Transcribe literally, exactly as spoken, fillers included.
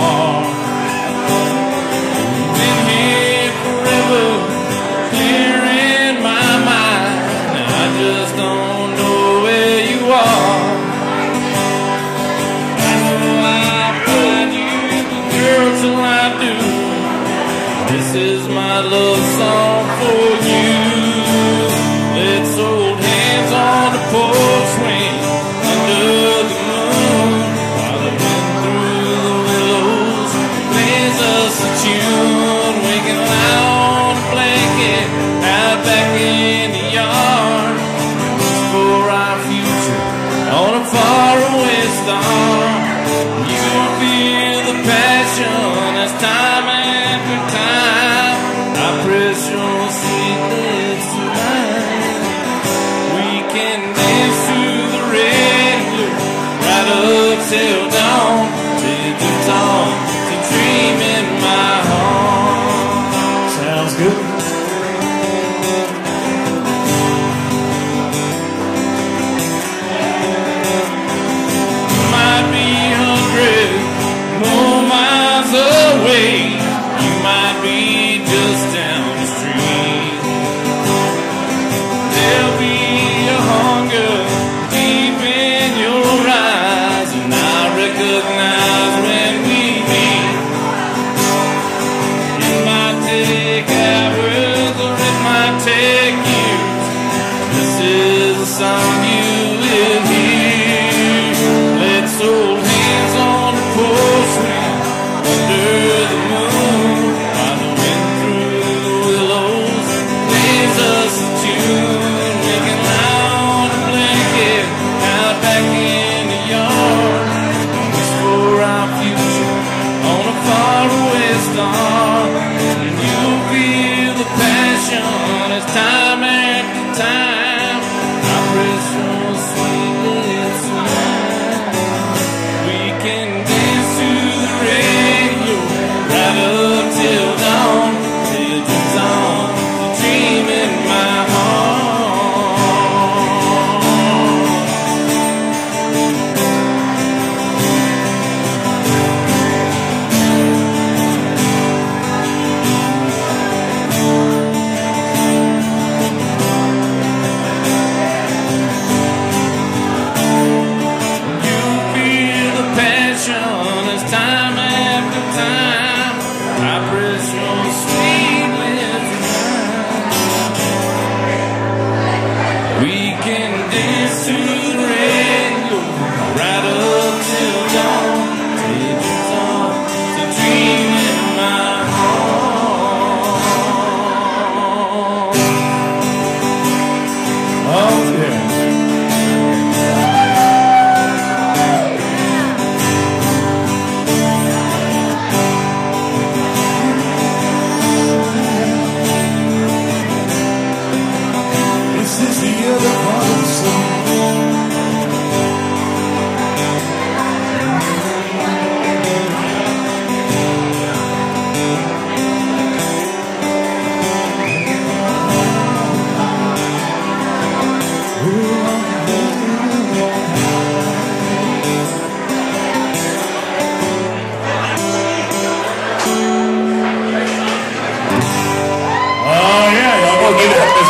far. Been here forever, clear in my mind. I just don't know where you are. I know I'll find you, girl, till I do. This is my love song for you. Let's hold hands on the porch swing under the moon, while the wind through the willows plays us a tune. We can lie on a blanket out back in the yard, for our future on a faraway star. You feel the passion as time after time I press your sweet lips to mine. We can dance to the radio right up till dawn, till the dawn to dream in my heart. Sounds good. Might be hundreds more miles away, you might be just down the street. There'll be a hunger deep in your eyes, and I recognize when we meet. It might take hours or it might take years. This is a song you will hear. Let's hold hands on the porch swing under the moon, while the wind through the willows plays us a tune. We can lie on a blanket out back in the yard, wish for our future on a faraway star. And you'll feel the passion as time after time I press your sweet lips to mine. We can dance to the radio right up till dawn, till the dawn to dream in my heart. You feel the passion as time after time I press your sweet lips to mine. We can dance to the radio right up till dawn, till the dawn to dream in my heart. Oh yeah. This is the other part of the song. Oh yeah, y'all go give it up.